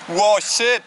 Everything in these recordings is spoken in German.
Wow, shit.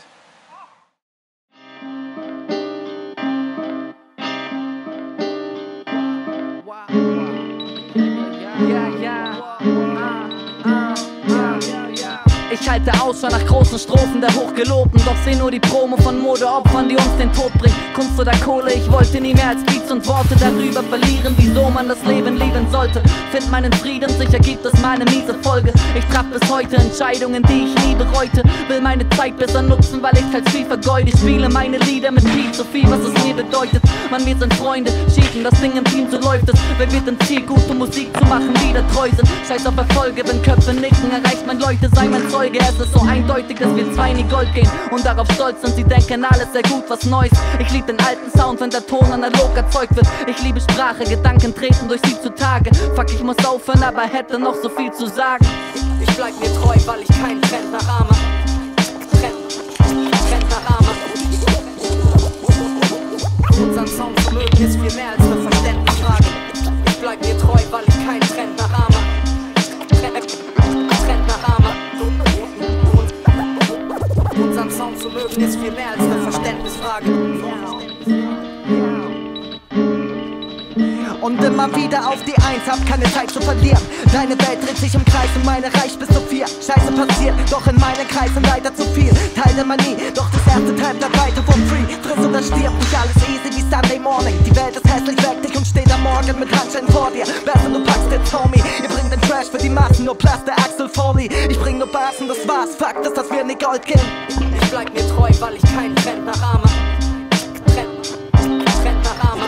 Ich halte Ausschau nach großen Strophen der Hochgelobten, doch seh nur die Promo von Modeopfern, die uns den Tod bringt. Kunst oder Kohle, ich wollte nie mehr als Beats und Worte darüber verlieren, wieso man das Leben lieben sollte. Find meinen Frieden, sicher gibt es mal eine miese Folge. Ich traf bis heute Entscheidungen, die ich nie bereute. Will meine Zeit besser nutzen, weil ich halt viel vergeude. Ich spiele meine Lieder mit viel zu viel, was es mir bedeutet. Man, wir sind Freunde, schieben das Ding im Team, so läuft es. Wer wird im Ziel, gute Musik zu machen, wieder treu sind. Scheiß auf Erfolge, wenn Köpfe nicken, erreicht man Leute, sei mein Zeuge. Es ist so eindeutig, dass wir zwei nie Gold gehen und darauf stolz sind, sie denken alles sehr gut, was Neues. Ich lieb den alten Sound, wenn der Ton analog erzeugt wird. Ich liebe Sprache, Gedanken treten durch sie zutage. Fuck, ich muss aufhören, aber hätte noch so viel zu sagen. Ich bleib mir treu, weil ich keinen Trend nachahme. Trend nachahme. Unseren Sound zu mögen ist viel mehr als eine Verständnisfrage. Ich bleib mir treu, weil ich keinen Trend nachahme. Trend nachahme. Unseren Sound zu mögen ist viel mehr als eine Verständnisfrage. Und immer wieder auf die Eins, hab keine Zeit zu verlieren. Deine Welt dreht sich im Kreis und meine reicht bis zu 4. Scheiße passiert, doch in meinen Kreisen leider zu viel. Teil der Manie, doch das erste Teil bleibt weiter for free. Friss oder stirb, nicht alles easy wie Sunday Morning. Die Welt ist hässlich, weck dich und steht am Morgen mit Handschellen vor dir. Besser du packst den Homie, ihr bringt den Trash für die Massen, nur Platz der Axel Foley. Ich bring nur Bars und das war's, Fakt ist, dass wir nicht Gold gehen. Ich bleib mir treu, weil ich keinen Trend nachahme. Trend nachahme.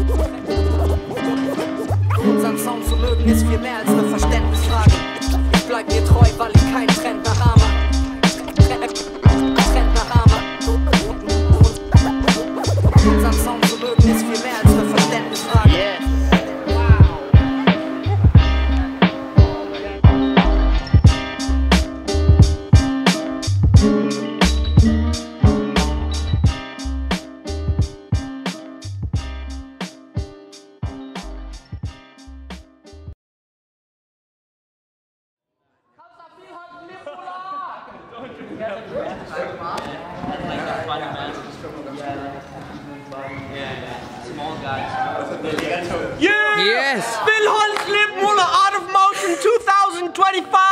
Unseren Sound zu mögen ist viel mehr als eine Verständnisfrage. Ich bleib mir treu, weil ich keinen Trend nachahme. Trend nachahme. Unseren Sound zu mögen ist viel mehr als eine Verständnisfrage. Yes! Phil Holzmüller, Art of Motion 2025!